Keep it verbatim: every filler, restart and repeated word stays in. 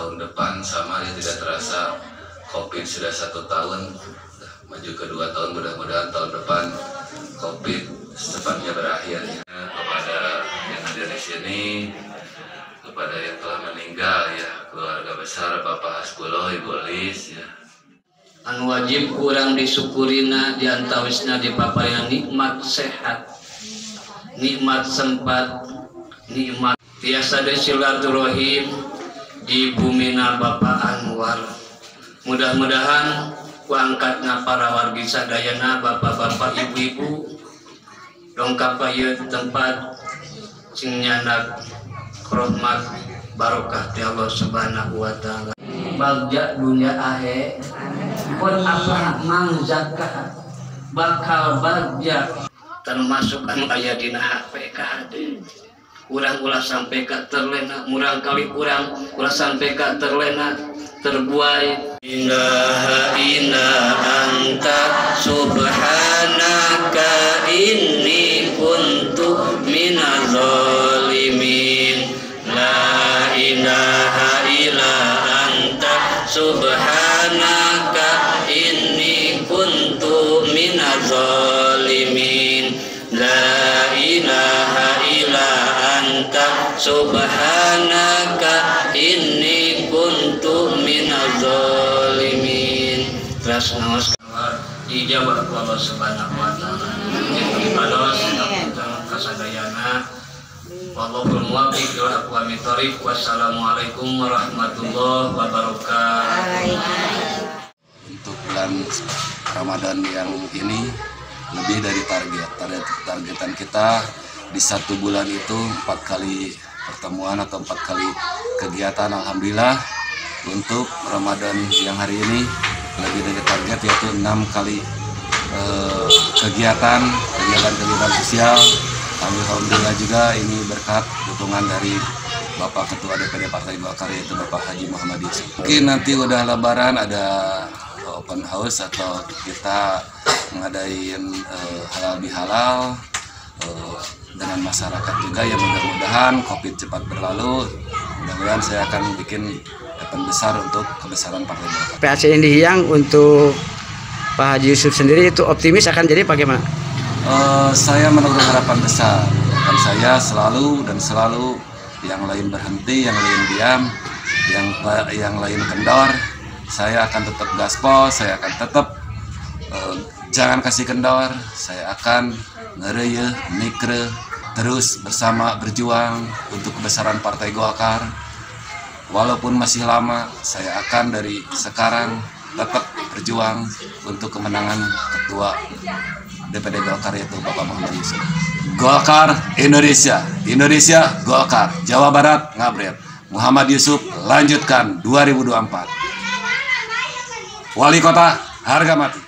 tahun depan sama ya, tidak terasa COVID sudah satu tahun maju ke dua tahun, mudah-mudahan tahun depan COVID secepatnya berakhir ya. Kepada yang hadir di sini, kepada yang telah meninggal ya, keluarga besar Bapak Hasbullah, Ibu Lis ya, anu wajib kurang disyukurina diantawisna dipapayan nikmat sehat, nikmat sempat, nikmat tiasa de silaturahim di bumina Bapak Anwar. Mudah-mudahan kuangkatna para wargi sadayana, bapak-bapak, ibu-ibu, dongkap ieu tempat sing nyandak rahmat barokah ti Allah Subhanahu wa taala. Bagja dunia ahe pun apa mang zakah bakal bagja termasuk anu aya dina H P K D. Urang ulah sampai ka terlena, murang kali urang ulah sampai ka terlena terbuai. Ilaha illa anta subhanaka inni kuntu minaz zalimin. La ilaha illa anta subhanaka inni kuntu minaz zalimin. La ilaha illa anta subhanaka inni kuntu minaz zalimin. Terus ngaos dijawab Allah Subhanahu wa taala. Ibados kasadayana. Wallahul muwaffiq ila aqwamit thoriq. Wassalamualaikum warahmatullahi wabarakatuh. Untuk bulan Ramadan yang ini lebih dari target. Target targetan kita di satu bulan itu empat kali pertemuan atau empat kali kegiatan. Alhamdulillah untuk Ramadan yang hari ini lebih dari target, yaitu enam kali eh, kegiatan kegiatan-kegiatan sosial. Alhamdulillah juga ini berkat dukungan dari Bapak Ketua D P D Partai Golkar, yaitu Bapak Haji Muhammad Yusuf. Mungkin nanti udah Lebaran ada open house atau kita ngadain uh, halal bihalal uh, dengan masyarakat juga, ya mudah-mudahan COVID cepat berlalu. Mudah-mudahan saya akan bikin event besar untuk kebesaran Partai Golkar. P A C Indihiyang untuk Pak Haji Yusuf sendiri itu optimis akan jadi bagaimana? Uh, saya menurut harapan besar, dan saya selalu dan selalu yang lain berhenti, yang lain diam, yang yang lain kendor, saya akan tetap gaspol, saya akan tetap uh, jangan kasih kendor, saya akan ngereyeh, mikre, terus bersama berjuang untuk kebesaran Partai Golkar. Walaupun masih lama, saya akan dari sekarang tetap berjuang untuk kemenangan Ketua D P D Golkar, yaitu Bapak Muhammad Yusuf. Golkar Indonesia, Indonesia Golkar, Jawa Barat ngabret. Muhammad Yusuf lanjutkan dua ribu dua puluh empat. Wali Kota harga mati.